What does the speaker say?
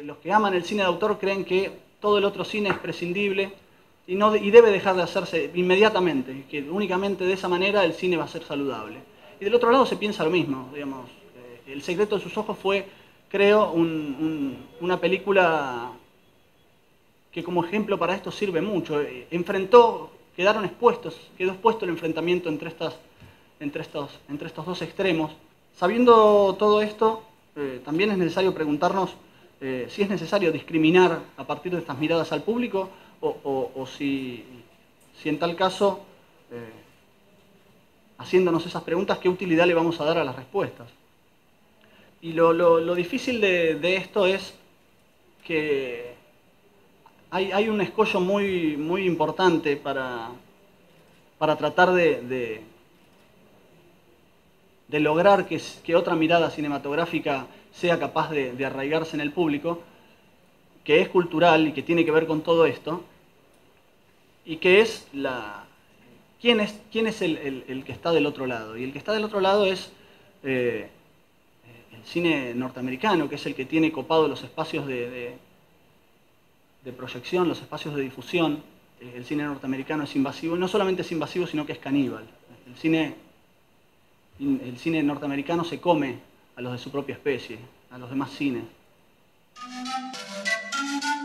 los que aman el cine de autor creen que todo el otro cine es prescindible y debe dejar de hacerse inmediatamente, que únicamente de esa manera el cine va a ser saludable. Y del otro lado se piensa lo mismo, digamos. El secreto de sus ojos fue, creo, una película que como ejemplo para esto sirve mucho. Quedó expuesto el enfrentamiento entre estos dos extremos. Sabiendo todo esto, también es necesario preguntarnos si es necesario discriminar a partir de estas miradas al público o si en tal caso, haciéndonos esas preguntas, qué utilidad le vamos a dar a las respuestas. Y lo difícil de esto es que hay un escollo muy importante para tratar de lograr que otra mirada cinematográfica sea capaz de arraigarse en el público, que es cultural y que tiene que ver con todo esto, y que es ¿quién es el que está del otro lado? Y el que está del otro lado es el cine norteamericano, que es el que tiene copado los espacios de proyección, los espacios de difusión. El cine norteamericano es invasivo, y no solamente es invasivo, sino que es caníbal. El cine norteamericano se come a los de su propia especie, a los demás cines.